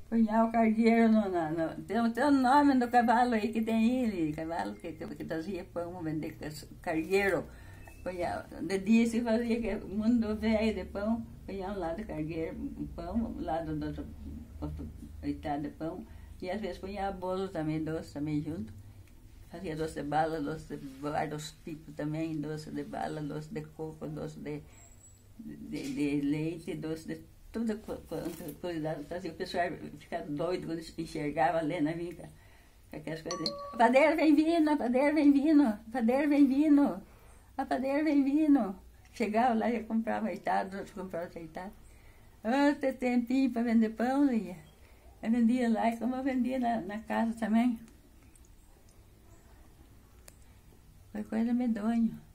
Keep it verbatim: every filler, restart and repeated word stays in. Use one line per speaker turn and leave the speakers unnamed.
punha o cargueiro no, na, no, tem, tem o nome do cavalo aí que tem ele, cavalo que, que, que trazia pão, vender cargueiro. Punha, de dia se fazia que o mundo velho de pão, punha um lado cargueiro, pão, um lado do outro, outro coitado de pão, e às vezes punha bolo também, doce também junto. Fazia doce de bala, doce de vários tipos também, doce de bala, doce de coco, doce de, de, de leite, doce de toda coisa. Fazia o pessoal ficar doido quando enxergava ali na vida. Aquelas coisas. A padeira vem vindo, a padeira vem vindo, a padeira vem vindo, a padeira vem vindo. Chegava lá e comprava aitado, outros compravam aitado. Outro tempinho para vender pão, ia. Eu vendia lá, como eu vendia na, na casa também. Foi coisa medonha.